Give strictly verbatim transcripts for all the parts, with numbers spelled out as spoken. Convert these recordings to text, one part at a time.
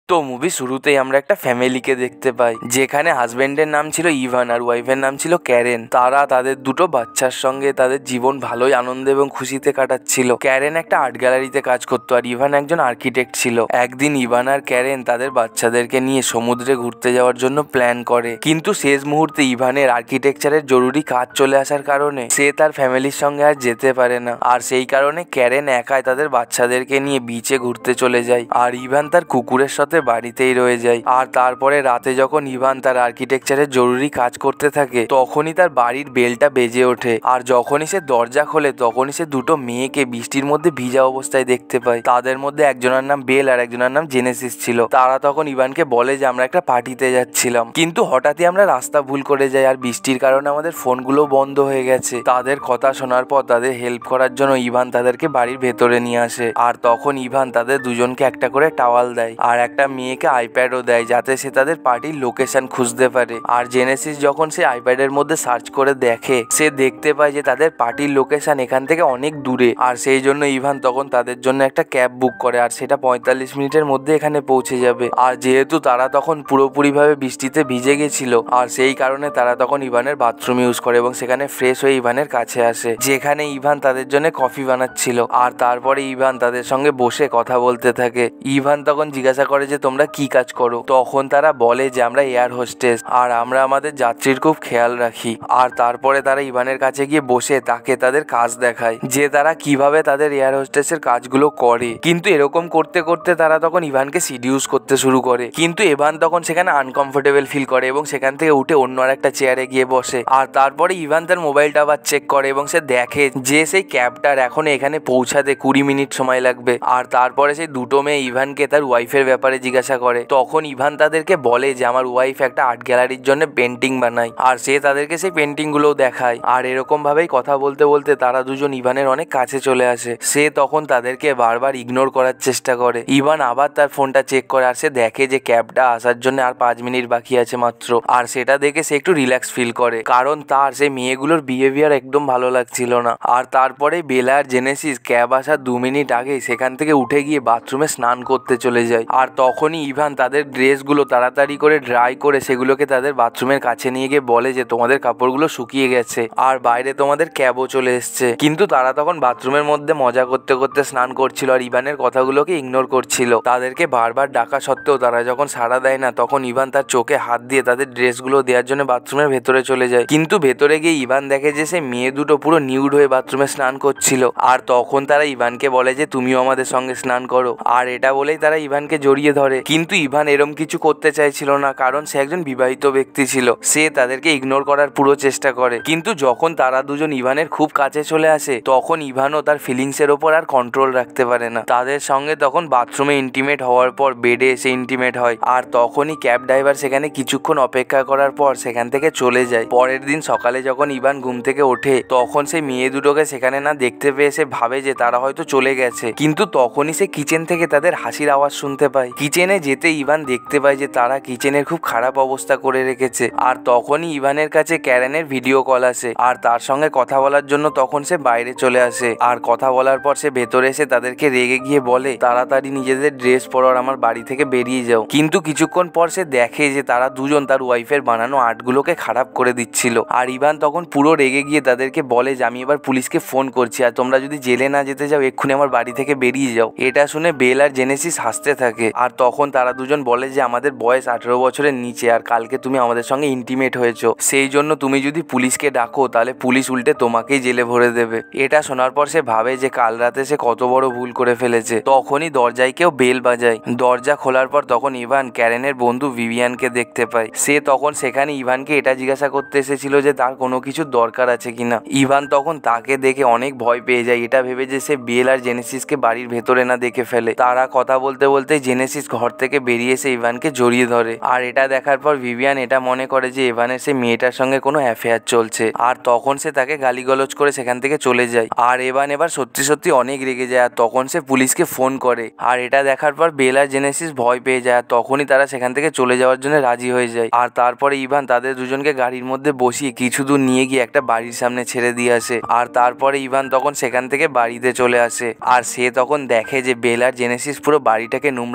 তো মুভি শুরুতেই আমরা একটা ফ্যামিলিকে দেখতে পাই, যেখানে হাজবেন্ডের নাম ছিল ইভান আর ওয়াইফের নাম ছিল ক্যারেন। তারা তাদের দুটো বাচ্চার সঙ্গে তাদের জীবন ভালোই আনন্দ এবং খুশিতে কাটাচ্ছিল। ক্যারেন একটা আর্ট গ্যালারিতে কাজ করতো আর ইভান একজন আর্কিটেক্ট ছিল। একদিন ইভান আর ক্যারেন তাদের বাচ্চাদেরকে নিয়ে সমুদ্রে ঘুরতে যাওয়ার জন্য প্ল্যান করে, কিন্তু শেষ মুহূর্তে ইভানের আর্কিটেকচারের জরুরি কাজ চলে আসার কারণে সে তার ফ্যামিলির সঙ্গে আর যেতে পারে না। আর সেই কারণে ক্যারেন একাই তাদের বাচ্চাদেরকে নিয়ে বিচে ঘুরতে চলে যায় আর ইভান তার কুকুরের সাথে বাড়িতেই রয়ে যায়। আর তারপরে রাতে যখন ইভান তার আর্কিটেকচারের জরুরি কাজ করতে থাকে তখনই তার বাড়ির বেলটা বেজে ওঠে। আর যখনই সে দরজা খোলে তখনই সে দুটো মেয়েকে বৃষ্টির মধ্যে ভিজা অবস্থায় দেখতে পায়। তাদের মধ্যে একজনের নাম বেল আর একজনের নাম জেনেসিস ছিল। তারা তখন ইভানকে বলে যে আমরা একটা পার্টিতে যাচ্ছিলাম, কিন্তু হঠাৎই আমরা রাস্তা ভুল করে যাই আর বৃষ্টির কারণে আমাদের ফোনগুলো বন্ধ হয়ে গেছে। তাদের কথা শোনার পর তাদের হেল্প করার জন্য ইভান তাদেরকে বাড়ির ভেতরে নিয়ে আসে। আর তখন ইভান তাদের দুজনকে একটা করে টাওয়াল দেয় আর একটা মেয়েকে আইপ্যাডও দেয়, যাতে সে তাদের পার্টির লোকেশন খুঁজতে পারে। আর জেনেসিস যখন সে আইপ্যাডের মধ্যে সার্চ করে দেখে সে দেখতে পায় যে তাদের পার্টির লোকেশন এখান থেকে অনেক দূরে। আর সেই জন্য ইভান তখন তাদের জন্য একটা ক্যাব বুক করে আর সেটা পঁয়তাল্লিশ মিনিটের মধ্যে এখানে পৌঁছে যাবে। আর যেহেতু তারা তখন পুরোপুরি ভাবে বৃষ্টিতে ভিজে গেছিল আর সেই কারণে তারা তখন ইভানের বাথরুম ইউজ করে এবং সেখানে ফ্রেশ হয়ে ইভানের কাছে আসে, যেখানে ইভান তাদের জন্য কফি বানাচ্ছিল। আর তারপরে ইভান তাদের সঙ্গে বসে কথা বলতে থাকে। ইভান তখন জিজ্ঞাসা করে যে তোমরা কি কাজ করো? তখন তারা বলে যে আমরা এয়ার হোস্টেস আর আমরা আমাদের যাত্রীর খুব খেয়াল রাখি। আর তারপরে তারা ইভানের কাছে গিয়ে বসে তাকে তাদের কাজ দেখায় যে তারা কিভাবে তাদের এয়ার হোস্টেসের কাজগুলো করে। কিন্তু এরকম করতে করতে তারা তখন ইভানকে সিডিউস করতে শুরু করে, কিন্তু ইভান তখন সেখানে আনকমফোর্টেবল ফিল করে এবং সেখান থেকে উঠে অন্য আর একটা চেয়ারে গিয়ে বসে। আর তারপরে ইভান তার মোবাইলটা আবার চেক করে এবং সে দেখে যে সেই ক্যাবটার এখন এখানে পৌঁছাতে কুড়ি মিনিট সময় লাগবে। আর তারপরে সেই দুটো মেয়ে ইভানকে তার ওয়াইফের ব্যাপারে জিজ্ঞাসা করে। তখন ইভান তাদেরকে বলে যে আমার ওয়াইফ একটা আর্ট গ্যালারির জন্য পেন্টিং বানায় আর সে তাদেরকে সেই পেন্টিং গুলোও দেখায়। আর এরকম ভাবেই কথা বলতে বলতে তারা দুজন ইভানের অনেক কাছে চলে আসে। সে তখন তাদেরকে বারবার ইগনোর করার চেষ্টা করে। ইভান আবার তার ফোনটা চেক করে আর সে দেখে যে ক্যাবটা আসার জন্য আর পাঁচ মিনিট বাকি আছে মাত্র। আর সেটা দেখে সে একটু রিল্যাক্স ফিল করে, কারণ তার সেই মেয়েগুলোর বিহেভিয়ার একদম ভালো লাগছিল না। আর তারপরে বেলা আর জেনেসিস ক্যাব আসার দু মিনিট আগে সেখান থেকে উঠে গিয়ে বাথরুমে স্নান করতে চলে যায়। আর তখনই ইভান তাদের ড্রেসগুলো তাড়াতাড়ি করে ড্রাই করে সেগুলোকে তাদের বাথরুমের কাছে নিয়ে গিয়ে বলে যে তোমাদের কাপড়গুলো শুকিয়ে গেছে আর বাইরে তোমাদের ক্যাবও চলে এসছে। কিন্তু তারা তখন বাথরুমের মধ্যে মজা করতে করতে স্নান করছিল আর ইভানের কথাগুলোকে ইগনোর করছিল। তাদেরকে বারবার ডাকা সত্ত্বেও তারা যখন সাড়া দেয় না তখন ইভান তার চোখে হাত দিয়ে তাদের ড্রেসগুলো দেওয়ার জন্য বাথরুমের ভেতরে চলে যায়। কিন্তু ভেতরে গিয়ে ইভান দেখে যে সে মেয়ে দুটো পুরো নিউড হয়ে বাথরুমে স্নান করছিল। আর তখন তারা ইভানকে বলে যে তুমিও আমাদের সঙ্গে স্নান করো। আর এটা বলেই তারা ইভানকে জড়িয়ে ধরে, কিন্তু ইভান এরম কিছু করতে চাইছিল না, কারণ সে একজন বিবাহিত ব্যক্তি ছিল। সে তাদেরকে ইগনোর করার পুরো চেষ্টা করে। কিন্তু যখন তারা দুজন ইভানের খুব কাছে চলে আসে তখন ইভানও তার ফিলিংস এর ওপর আর কন্ট্রোল রাখতে পারে না। তাদের সঙ্গে তখন বাথরুমে ইন্টিমেট হওয়ার পর বেডে এসে ইন্টিমেট হয়। আর তখনই ক্যাব ড্রাইভার সেখানে কিছুক্ষণ অপেক্ষা করার পর সেখান থেকে চলে যায়। পরের দিন সকালে যখন ইভান ঘুম থেকে ওঠে তখন সেই মেয়ে দুটোকে সেখানে না দেখতে পেয়ে সে ভাবে যে তারা হয়তো চলে গেছে। কিন্তু তখনই সে কিচেন থেকে তাদের হাসির আওয়াজ শুনতে পায়। কিচেনে যেতে ইভান দেখতে পায় যে তারা কিচেনের খুব খারাপ অবস্থা করে রেখেছে। আর তখনই ইভানের কাছে ক্যারেনের ভিডিও কল আসে আর তার সঙ্গে কথা বলার জন্য তখন সে বাইরে চলে আসে। আর কথা বলার পর সে ভেতরে এসে তাদেরকে রেগে গিয়ে বলে তাড়াতাড়ি নিজেদের ড্রেস পরো আর আমার বাড়ি থেকে বেরিয়ে যাও। কিন্তু কিছুক্ষণ পর সে দেখে যে তারা দুজন তার ওয়াইফের বানানো আর্টগুলোকে খারাপ করে দিচ্ছিল। আর ইভান তখন পুরো রেগে গিয়ে তাদেরকে বলে যে আমি এবার পুলিশকে ফোন করছি আর তোমরা যদি জেলে না যেতে যাও এক্ষুনি আমার বাড়ি থেকে বেরিয়ে যাও। এটা শুনে বেল আর জেনেসিস হাসতে থাকে। আর তখন তারা দুজন বলে যে আমাদের বয়স আঠেরো বছরের নিচে আর কালকে তুমি আমাদের সঙ্গে ইন্টিমেট হয়েছো, সেই জন্য তুমি যদি পুলিশকে ডাকো তাহলে পুলিশ উল্টে তোমাকেই জেলে ভরে দেবে। এটা শোনার পর সে ভাবে যে কাল রাতে সে কত বড় ভুল করে ফেলেছে। তখনই দরজায় কেউ বেল বাজায়। দরজা খোলার পর তখন ইভান ক্যারেনের বন্ধু ভিভিয়ানকে দেখতে পায়। সে তখন সেখানে ইভানকে এটা জিজ্ঞাসা করতে এসেছিল যে তার কোনো কিছু দরকার আছে কিনা। ইভান তখন তাকে দেখে অনেক ভয় পেয়ে যায়, এটা ভেবে যে সে বেল আর জেনেসিসকে বাড়ির ভেতরে না দেখে ফেলে। তারা কথা বলতে বলতে জেনেসিস ঘর থেকে বেরিয়ে এসে ইভানকে জড়িয়ে ধরে। আর এটা দেখার পর ভিভিয়ান এটা মনে করে যে ইভানের সে মেয়েটার সঙ্গে কোনো অ্যাফেয়ার চলছে। আর তখন সে তাকে গালিগালাজ করে সেখান থেকে চলে যায়। আর ইভান এবার সত্যি সত্যি অনেক রেগে যায়। আর তখন সে পুলিশকে ফোন করে। আর এটা দেখার পর বেল আর জেনেসিস ভয় পেয়ে যায়। আর তখনই তারা সেখান থেকে চলে যাওয়ার জন্য রাজি হয়ে যায়। আর তারপরে ইভান তাদের দুজনকে গাড়ির মধ্যে বসিয়ে কিছু দূর নিয়ে গিয়ে একটা বাড়ির সামনে ছেড়ে দিয়ে আসে। আর তারপরে ইভান তখন সেখান থেকে বাড়িতে চলে আসে। আর সে তখন দেখে যে বেল আর জেনেসিস পুরো বাড়িটাকে নোংরা করে রেখে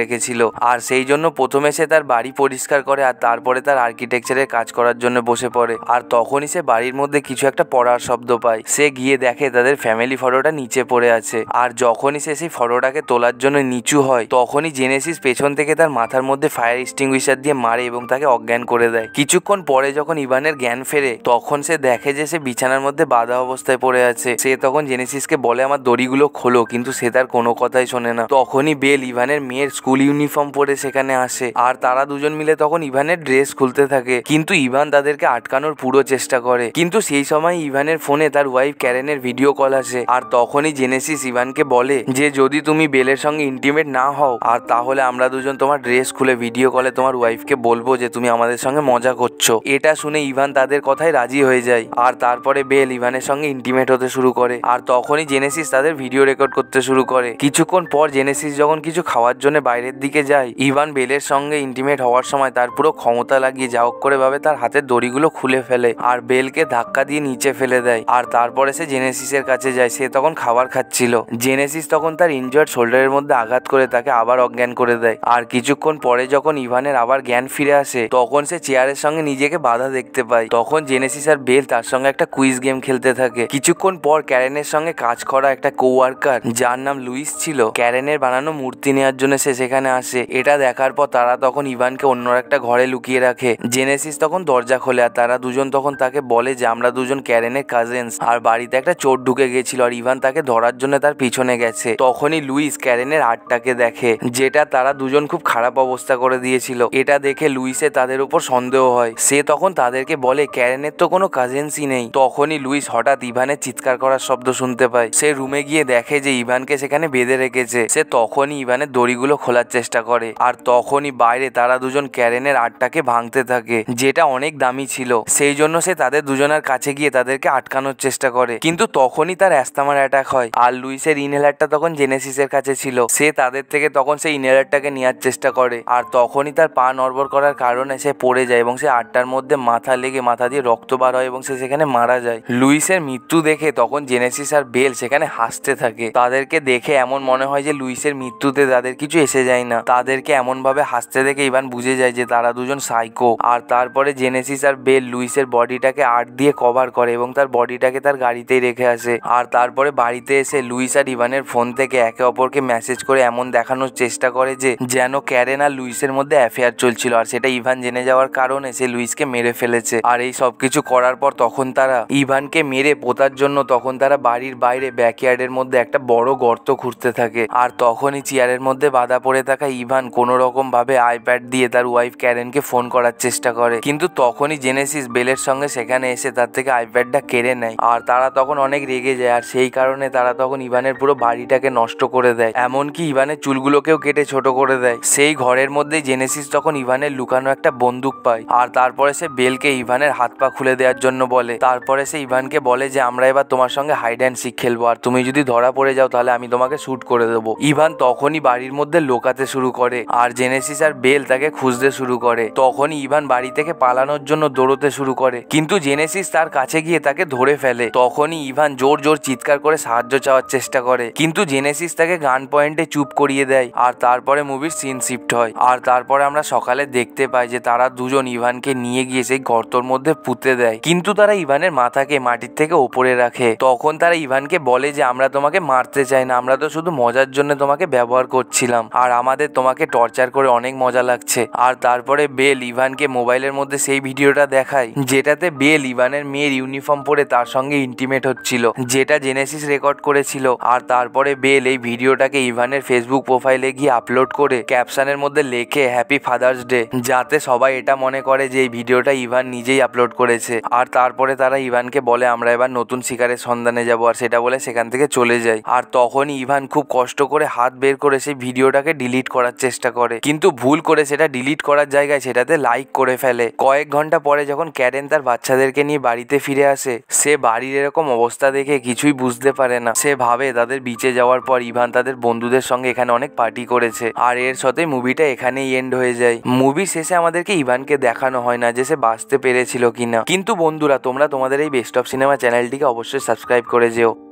রেখেছিল। আর সেই জন্য প্রথমে সে তার বাড়ি পরিষ্কার করে আর তারপরে তার আর্কিটেকচারের কাজ করার জন্য বসে পড়ে। আর তখনই সে বাড়ির মধ্যে কিছু একটা পড়ার শব্দ পায়। সে গিয়ে দেখে তাদের ফ্যামিলি ফটোটা নিচে পড়ে আছে। আর যখনই সে সেই ফটোটাকে তোলার জন্য নিচু হয় তখনই জেনেসিস পেছন থেকে তার মাথার মধ্যে ফায়ার এক্সটিংগুইশার দিয়ে মারে এবং তাকে অজ্ঞান করে দেয়। কিছুক্ষণ পরে যখন ইভানের জ্ঞান ফেরে তখন সে দেখে যে সে বিছানার মধ্যে বাঁধা অবস্থায় পড়ে আছে। সে তখন জেনেসিসকে বলে আমার দড়িগুলো খোলো, কিন্তু সে তার কোনো কথাই শোনে না। তখনই বেল ইভানের মেয়ের স্কুল ইউনিফর্ম পরে সেখানে আসে আর তারা দুজন মিলে তখন ইভানের ড্রেস খুলতে থাকে, কিন্তু ইভান তাদেরকে আটকানোর পুরো চেষ্টা করে। কিন্তু সেই সময় ইভানের ফোনে তার ওয়াইফ ক্যারেনের ভিডিও কল আসে আর তখনই জেনেসিস ইভানকে বলে যে যদি তুমি বেলের সঙ্গে ইন্টিমেট না হও আর তাহলে আমরা দুজন তোমার ড্রেস খুলে ভিডিও কলে তোমার ওয়াইফকে বলবো যে তুমি আমাদের সঙ্গে মজা করছো। এটা শুনে ইভান তাদের কথায় রাজি হয়ে যায় আর তারপরে বেল ইভানের সঙ্গে ইন্টিমেট হতে শুরু করে। আর তখনই জেনেসিস তাদের ভিডিও রেকর্ড করতে শুরু করে। কিছুক্ষণ পর জেনেসিস যখন কিছু খাওয়ার জন্য বাইরের দিকে যায় ইভান বেলের সঙ্গে ইন্টিমেট হওয়ার সময় তার পুরো ক্ষমতা লাগিয়ে যা হোক করে ভাবে তার হাতের দড়িগুলো খুলে ফেলে আর বেলকে ধাক্কা দিয়ে নিচে ফেলে দেয়। আর তারপরে সে জেনেসিসের কাছে যায়। সে তখন খাবার খাচ্ছিল। জেনেসিস তখন তার ইনজয়ার্ড শোল্ডারের মধ্যে আঘাত করে তাকে আবার অজ্ঞান করে দেয়। আর কিছুক্ষণ পরে যখন ইভানের আবার জ্ঞান ফিরে আসে তখন সে চেয়ারের সঙ্গে নিজেকে বাধা দেখতে পায়। তখন জেনেসিস আর বেল তার সঙ্গে একটা কুইজ গেম খেলতে থাকে। কিছুক্ষণ পর ক্যারেনের সঙ্গে কাজ করা একটা কোওয়ার্কার যার নাম লুইস ছিল ক্যারেনের বানানো মূর্তি নেওয়ার জন্য সে সেখানে আসে। এটা দেখার পর তারা তখন ইভানকে অন্য একটা ঘরে লুকিয়ে রাখে। জেনেসিস তখন দরজা খোলে আর তারা দুজন তখন তাকে বলে যে আমরা দুজন ক্যারেনের কাজিনস আর বাড়িতে একটা চোর ঢুকে গেছিল আর ইভান তাকে ধরার জন্য তার পিছনে গেছে। তখনই লুইস ক্যারেনের আর্টটাকে দেখে যেটা তারা দুজন খুব খারাপ অবস্থা করে দিয়েছিল। এটা দেখে লুইসে তাদের উপর সন্দেহ হয়। সে তখন তাদেরকে বলে ক্যারেনের তো কোনো কাজিনসই নেই। তখনই লুইস হঠাৎ ইভানের চিৎকার করার শব্দ শুনতে পায়। সে রুমে গিয়ে দেখে যে ইভানকে সেখানে বেঁধে রেখেছে। সে তখনই ইভানের দড়িগুলো খোলার চেষ্টা করে আর তখনই বাইরে তারা দুজন ক্যারেনের আর্টটাকে ভাঙতে থাকে যেটা অনেক দামি ছিল। সেই জন্য সে তাদের দুজনের কাছে গিয়ে তাদেরকে আটকানোর চেষ্টা করে, কিন্তু তখনই তার অ্যাস্থামার অ্যাটাক হয় আর লুইসের ইনহেলারটা তখন জেনেসিসের কাছে ছিল। সে তাদের থেকে তখন সেই ইনহেলারটাকে নেওয়ার চেষ্টা করে আর তখনই তার পা নড়বড় করার কারণে সে পড়ে যায় এবং সে আটটার মধ্যে মাথা লেগে মাথা দিয়ে রক্ত বার হয় এবং সে সেখানে মারা যায়। লুইসের মৃত্যু দেখে তখন জেনেসিস আর বেল সেখানে হাসতে থাকে। তাদেরকে দেখে এমন মনে হয় যে লুইসের মৃত্যুতে তাদের কিছু এসে যায় না। তাদেরকে এমন ভাবে হাসতে দেখে ইভান বুঝে যায় যে তারা দুজন সাইকো। আর তারপরে জেনেসিস আর বেল লুইসের বডিটাকে আর্ট দিয়ে কভার করে এবং তার বডিটাকে তার গাড়িতেই রেখে আসে। আর তারপরে বাড়িতে এসে লুইস আর ইভানের ফোন থেকে একে অপরকে মেসেজ করে এমন দেখানোর চেষ্টা করে যে যেন ক্যারেন আর লুইসের মধ্যে অ্যাফেয়ার চলছিল আর সেটা ইভান জেনে যাওয়ার কারণে সে লুইসকে মেরে ফেলেছে। আর এই সব কিছু করার পর তখন তারা ইভানকে মেরে পোতার জন্য তখন তারা বাড়ির বাইরে ব্যাকইয়ার্ডের মধ্যে একটা বড় গর্ত খুঁড়তে থাকে। আর তখনই চেয়ারের মধ্যে বাধা পড়ে থাকা ইভান কোনো রকম ভাবে আইপ্যাড দিয়ে তার ওয়াইফ ক্যারেনকে ফোন করার চেষ্টা করে, কিন্তু তখনই জেনেসিস বেলের সঙ্গে সেখানে এসে তার থেকে আইপ্যাডটা কেড়ে নেয়। আর তারা তখন অনেক রেগে যায় আর সেই কারণে তারা তখন ইভানের পুরো বাড়িটাকে নষ্ট করে দেয়, এমনকি ইভানের চুলগুলোকেও কেটে ছোট করে দেয়। সেই ঘরের মধ্যে জেনেসিস তখন ইভানের লুকানো একটা বন্দুক পায় আর তারপরে সে বেলকে ইভানের হাত পা খুলে দেওয়ার জন্য বলে। তারপরে সে ইভানকে বলে যে আমরা এবার তোমার সঙ্গে হাইড অ্যান্ড সিক খেলবো আর তুমি যদি ধরা পড়ে যাও তাহলে আমি তোমাকে শুট করে দেবো। ইভান তখনই বাড়ির মধ্যে লোকাতে শুরু করে আর জেনেসিস আর বেল তাকে খুঁজতে শুরু করে। তখনই ইভান বাড়ি থেকে পালানোর জন্য দৌড়তে শুরু করে, কিন্তু জেনেসিস তার কাছে গিয়ে তাকে ধরে ফেলে। তখনই ইভান জোর জোর চিৎকার করে সাহায্য চাওয়ার চেষ্টা করে, কিন্তু জেনেসিস তাকে গান পয়েন্টে চুপ করিয়ে দেয়। আর তারপরে মুভির সিন শিফট হয় আর তারপরে আমরা সকালে দেখতে পাই যে তারা দুজন ইভানকে নিয়ে গিয়ে সেই গর্তর মধ্যে পুঁতে দেয়, কিন্তু তারা ইভানের মাথাকে মাটির থেকে ওপরে রাখে। তখন তারা ইভানকে বলে যে আমরা তোমাকে মারতে চাই না, আমরা তো শুধু মজার জন্য তোমাকে ব্যবহার করছিলাম আর আমাদের তোমাকে টর্চার করে অনেক মজা লাগছে। আর তারপরে বেল ইভানকে মোবাইলের মধ্যে সেই ভিডিওটা দেখায় যেটাতে বেল ইভানের মেয়ের ইউনিফর্ম পরে তার সঙ্গে ইন্টিমেট হচ্ছিল, যেটা জেনেসিস রেকর্ড করেছিল। আর তারপরে বেল এই ভিডিওটাকে ইভানের ফেসবুক প্রোফাইলে গিয়ে আপলোড করে ক্যাপশনের মধ্যে লেখে হ্যাপি ফাদার্স ডে, যাতে সবাই এটা মনে করে যে এই ভিডিওটা ইভান নিজেই আপলোড করেছে। আর তারপরে তারা ইভানকে বলে আমরা এবার নতুন শিকারের সন্ধানে যাবো আর সেটা বলে সেখান থেকে চলে যায়। আর তখনই ইভান খুব কষ্ট করে হাত বের করে সেই ভিডিওটাকে ডিলিট করার চেষ্টা করে, কিন্তু ভুল করে সেটা ডিলিট করার জায়গায় সেটাতে লাইক করে ফেলে। কয়েক ঘন্টা পরে যখন ক্যারেন তার বাচ্চাদেরকে নিয়ে বাড়িতে ফিরে আসে সে বাড়ির এরকম অবস্থা দেখে কিছুই বুঝতে পারে না। সে ভাবে তাদের বিচে যাওয়ার পর ইভান তাদের বন্ধুদের সঙ্গে এখানে অনেক পার্টি করেছে আর এর সাথে মুভিটা এখানেই এন্ড হয়ে যায়। মুভি শেষে আমাদেরকে ইভানকে দেখানো হয় না যে সে বাঁচতে পেরেছিল কিনা, কিন্তু বন্ধুরা তোমরা তোমাদের এই বেস্ট অফ সিনেমা চ্যানেলটিকে অবশ্যই সাবস্ক্রাইব করে যেও।